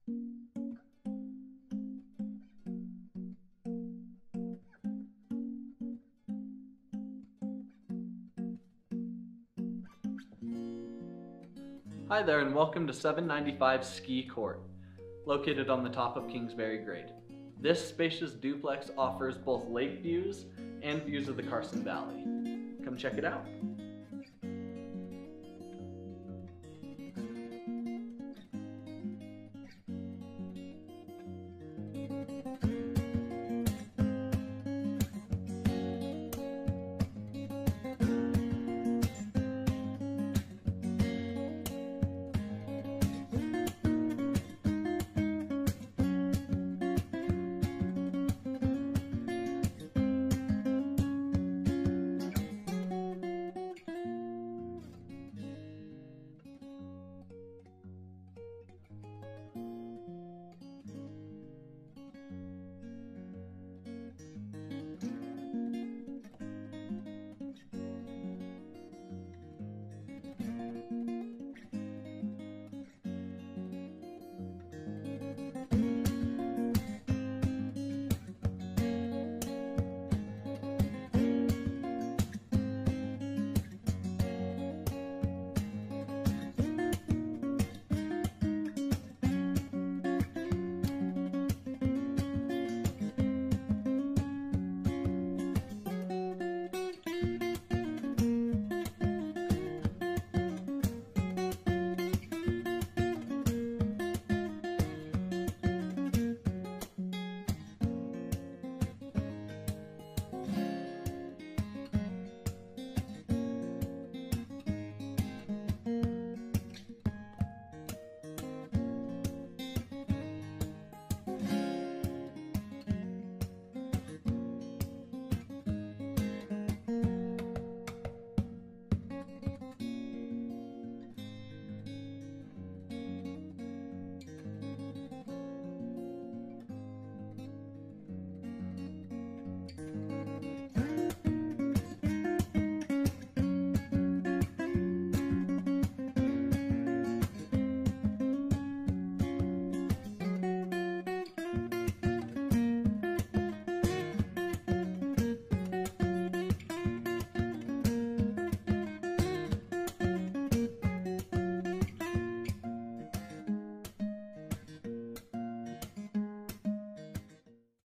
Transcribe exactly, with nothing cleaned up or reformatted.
Hi there and welcome to seven ninety-five Ski Court, located on the top of Kingsbury Grade. This spacious duplex offers both lake views and views of the Carson Valley. Come check it out.